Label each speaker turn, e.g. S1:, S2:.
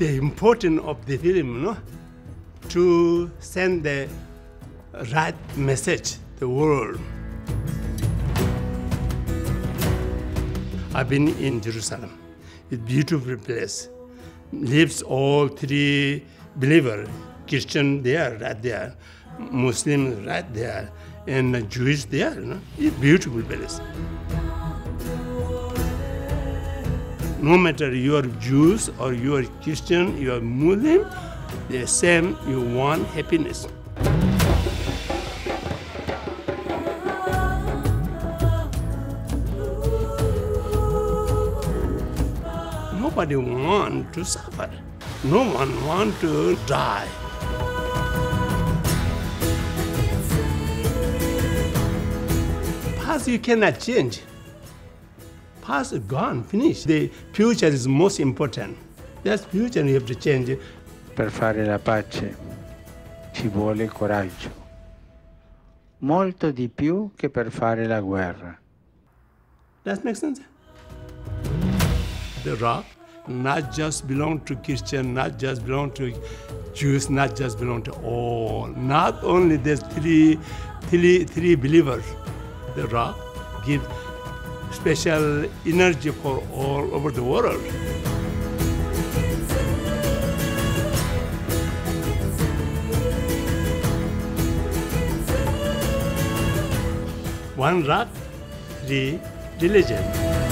S1: the importance of the film, to send the right message to the world. I've been in Jerusalem. It's a beautiful place. Lives all three believers, Christian there, right there, Muslims right there, and Jewish there. It's a beautiful place. No matter you are Jews or you are Christian, you are Muslim, the same, you want happiness. Nobody wants to suffer. No one wants to die. Past you cannot change. Past is gone, finished. The future is most important. That's future you have to change.
S2: Per fare la pace ci vuole coraggio, molto di più che per fare la guerra.
S1: Does that make sense? The rock not just belong to Christian, not just belong to Jews, not just belong to all. Not only there's three believers. The rock gives special energy for all over the world. One rock, three religions.